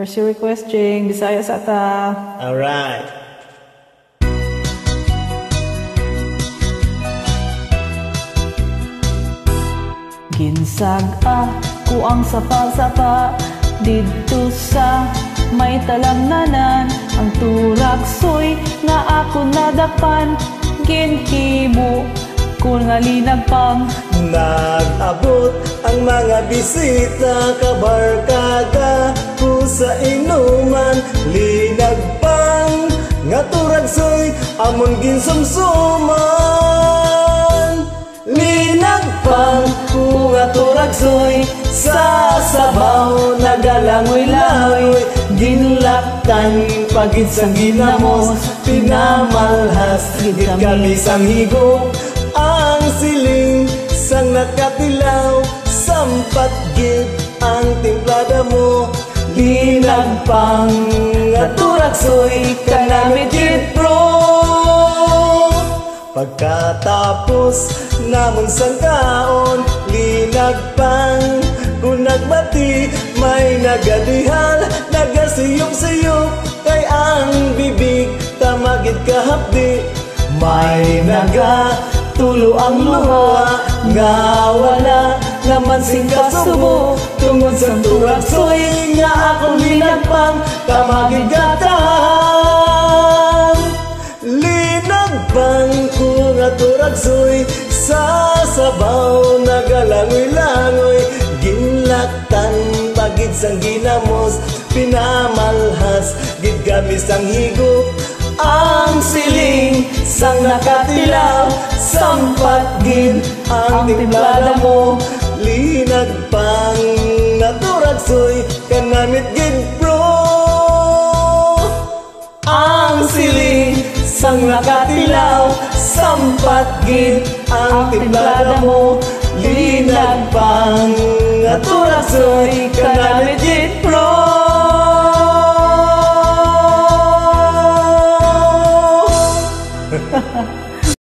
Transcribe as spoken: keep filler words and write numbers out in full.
Mercy request, Jing. Bisaya sa ta. Alright. Ginsag-a ko ang sapa-sapa dito sa may talamnanan. Ang turaksoy nga ako nadapan, ginhimo ko nga linagpang. Nag-abot ang mga bisita, kabarkada ko sa inuman. Linagpang nga turagsoy amon ginsumsuman. Linagpang ko nga turagsoy sa sabaw nagalangoy-langoy. Ginlaktan pagid sang ginamos, pinamalhas gid kami sang higop. Ang siling sang nakatilaw, sampat gid ang timplada mo. Linagpang nga turagsoy kanamit gid bro. Pagkatapos namon sang kaon, linagpang kung nagbati, may nagadihal, nagasiyop-siyop, kay ang bibig tamagid kahapdi. May nagatulo ang luha, nga wala naman sing kasubo, tungod sa turagsoy nga akong linagpang, tamagid gatang. Linagpang ko nga turagsoy sa sabaw nagalangoy-langoy. Ginlaktan pagid sang ginamos, pinamalhas gid kami sang higop. Ang siling sang nakatilaw, sampat gid ang timplada mo. Linagpang na turagsoy kanamit gid bro. Ang siling sang nakatilaw, sampat gid ang timplada mo.